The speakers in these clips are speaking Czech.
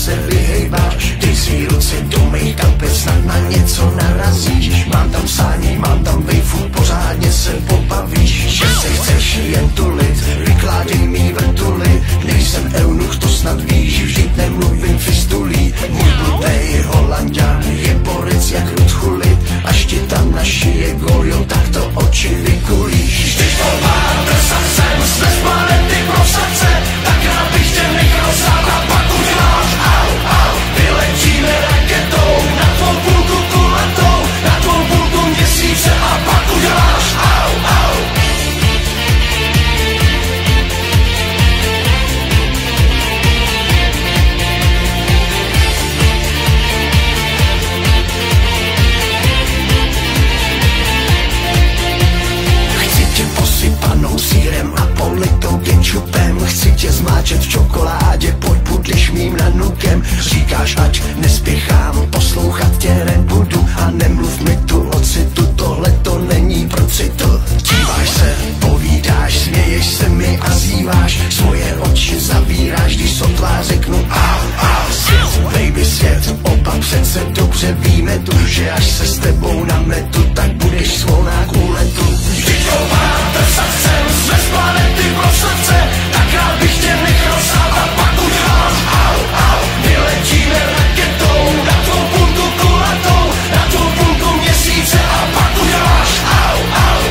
se vyhejbáš. Ty svý ruce do mých kapes, snad na něco narazíš. Mám tam sání, mám tam vejfu, pořádně se pobavíš. Že se chceš jen tulit, vykládej mý vrtuly. Nejsem eunuch, to snad víš, vždyť nemluvím fistulí. Můj bludej Holanďan je borec jak Rudchulit. Až ti tam našije gol, jo, tak to oči vykulíš. Vždyť to mám drsat sem, jsme z planety pro srdce. Tak rád bych tě nechal sám a pak uděláš au, au. Vyletíme raketou na tvou půlku kulatou, na tvou půlku měsíce a pak uděláš au, au. Posypanou sýrem a politou kečupem. Chci tě zmáčet v čokoládě, pojď budliš mým nanukem. Říkáš, ať nespěchám, poslouchat tě nebudu. A nemluv mi tu o citu, tohle to není pro citu. Díváš se, povídáš, směješ se mi a zýváš. Svoje oči zavíráš, když sotva řeknu au, au. Svět, baby svět, oba přece dobře víme tu, že až se s tebou nametu, tak budeš svolná k úletu. Vždyť to mám drsat sem, jsme z planety pro srdce. Tak rád bych tě nechal sám a pak uděláš au, au. Vyletíme raketou na tvou půlku kulatou, na tvou půlku měsíce a pak uděláš au, au.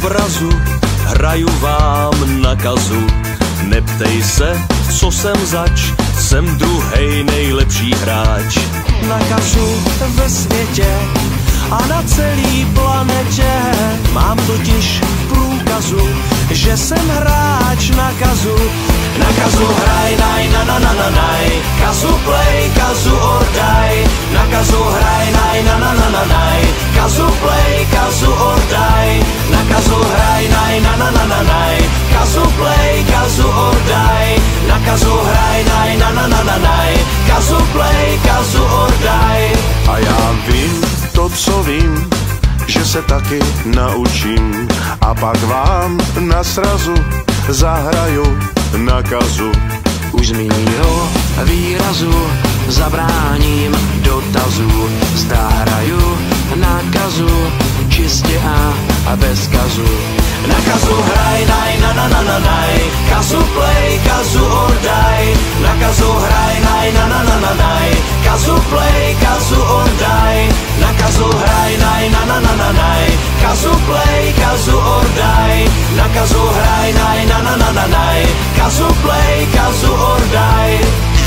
obrazu, hraju vám na kazu. Neptej se, co jsem zač, jsem druhej nejlepší hráč. Na kazu ve světě a na celý planetě mám totiž průkazu, že jsem hráč na kazu. Na kazu hraj, naj, na na na na naj, kazu play, kazu or die. Na kazu hraj, naj, na na na na naj, kazu play, kazu or die. Na kazu hraj, naj, na na na na naj, kazu play, kazu or die. Na kazu hraj, naj, na na na na naj, kazu play, kazu or die. A já vím to, co vím, že se taky naučím a pak vám na srazu zahraju na kazu. Už z mýho výrazu zabráním dotazu, zda hraju na kazu čistě a bez kazu. Na kazu hraj, naj, na na na na naj, kazu play, kazu or die. Na kazu hraj, naj, na na na na naj, kazu play, kazu or die. Na kazu hraj, naj, na na na na naj, kazu play, kazu or die. Na kazu hraj, naj, na na na na naj, kazu play, kazu or die.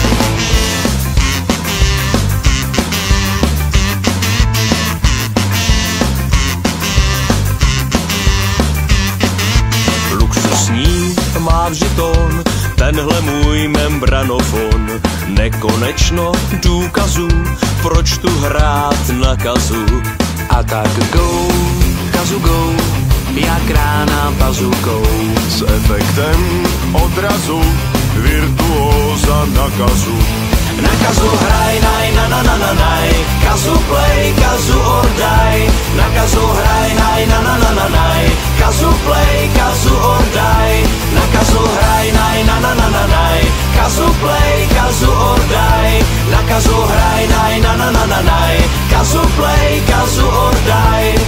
Luxusní má vžitón, tenhle můj membranofon. Nekonečno důkazů, proč tu hrát na kazu. A tak go, kazu go, jak rána bazukou. S efektem odrazu, virtuóza na kazu. Na kazu hraj, naj, na na na na naj, kazu play, kazu or die. Na kazu hraj, naj, na na na na naj, kazu play, kazu or die. Na kazu hraj, naj, na na na na naj, kazu play, kazu or die. Na kazu hraj, naj, na na na na naj, kazu play, kazu or die.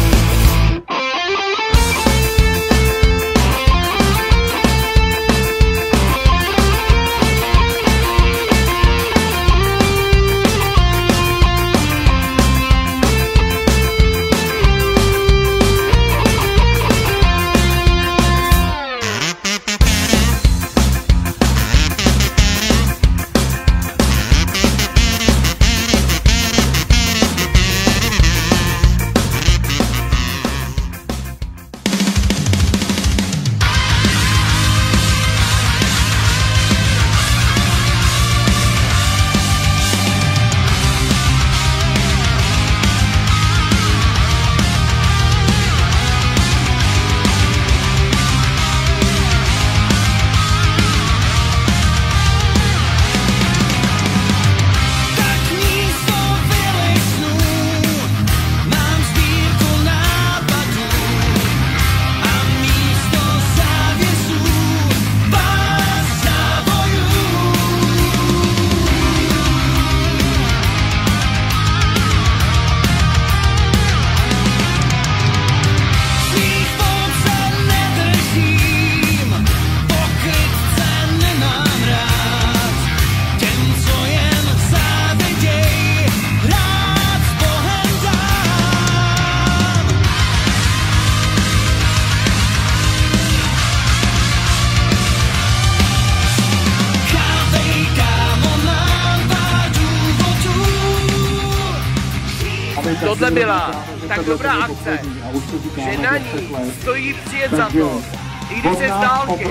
Tohle byla tak dobrá akce, že na ní stojí přijet za to. I když se z dálky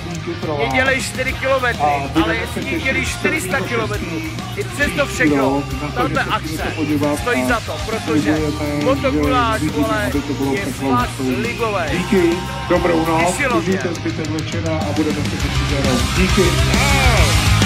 mě dělej 4 kilometry, ale jestli mě dělí 400 kilometrů, i přes to všechno, tato akce stojí za to, protože motogulář, vole, je fakt ligovej. Díky, dobrou noc, užijte zbytek večera a budeme se těšit za rok. Díky.